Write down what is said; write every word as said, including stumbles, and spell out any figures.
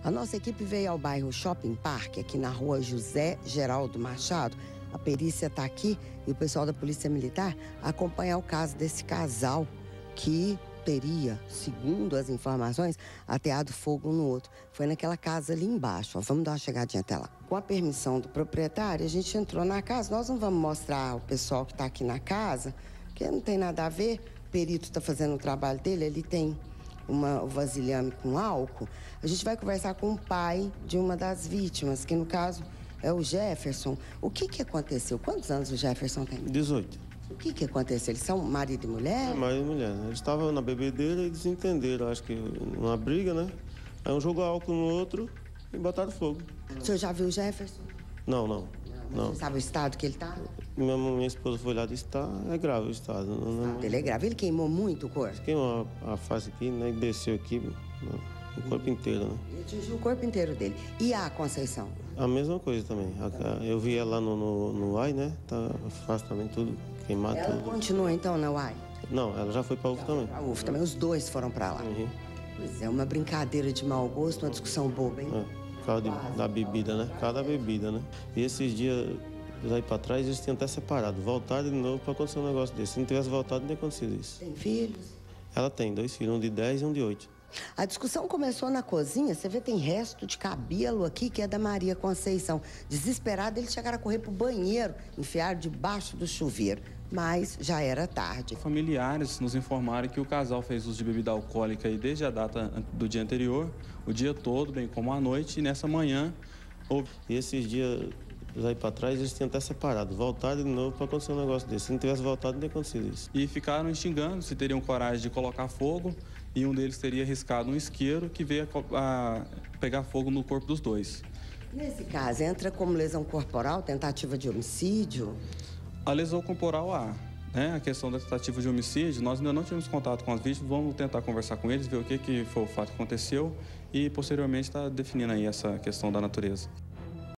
A nossa equipe veio ao bairro Shopping Park, aqui na rua José Geraldo Machado. A perícia está aqui e o pessoal da Polícia Militar acompanha o caso desse casal que teria, segundo as informações, ateado fogo um no outro. Foi naquela casa ali embaixo. Ó. Vamos dar uma chegadinha até lá. Com a permissão do proprietário, a gente entrou na casa. Nós não vamos mostrar o pessoal que está aqui na casa, porque não tem nada a ver. O perito está fazendo o trabalho dele, ele tem uma um vasilhame com álcool. A gente vai conversar com o pai de uma das vítimas, que no caso é o Jefferson. O que que aconteceu? Quantos anos o Jefferson tem? dezoito. O que que aconteceu? Eles são marido e mulher? É, marido e mulher. Né? Eles estavam na bebedeira e desentenderam, acho que uma briga, né? Aí um jogou álcool no outro e botaram fogo. O senhor já viu o Jefferson? Não, não. não. Você sabe o estado que ele está? Minha, minha esposa foi lá e disse que tá, é grave o estado. Não, não, Ele é grave. Ele queimou muito o corpo? Queimou a, a face aqui, né? E desceu aqui, né? O corpo inteiro, né? E atingiu o corpo inteiro dele. E a Conceição? A mesma coisa também. A, eu vi ela no, no, no U A I, né? Tá, a face também, tudo, queimado Ela tudo. continua então na U A I? Não, ela já foi para a U F também. A U F também, os dois foram para lá. Uhum. Pois é, uma brincadeira de mau gosto, uma discussão boba, hein? É, por causa de, da bebida, né? Por causa da bebida, né? E esses dias, aí para trás, eles tinham até separado. Voltaram de novo para acontecer um negócio desse. Se não tivesse voltado, não tinha acontecido isso. Tem filhos? Ela tem dois filhos, um de dez e um de oito. A discussão começou na cozinha. Você vê, tem resto de cabelo aqui, que é da Maria Conceição. Desesperado, eles chegaram a correr pro banheiro, enfiaram debaixo do chuveiro. Mas já era tarde. Familiares nos informaram que o casal fez uso de bebida alcoólica aí desde a data do dia anterior, o dia todo, bem como à noite, e nessa manhã houve... E esses dias, aí para trás, eles tinham até separado. Voltaram de novo para acontecer um negócio desse. Se não tivesse voltado, não tinha acontecido isso. E ficaram instigando se teriam coragem de colocar fogo, e um deles teria arriscado um isqueiro que veio a, a pegar fogo no corpo dos dois. Nesse caso, entra como lesão corporal, tentativa de homicídio? A lesão corporal há, né? A questão da tentativa de homicídio, nós ainda não tivemos contato com as vítimas, vamos tentar conversar com eles, ver o que, que foi o fato que aconteceu e posteriormente está definindo aí essa questão da natureza.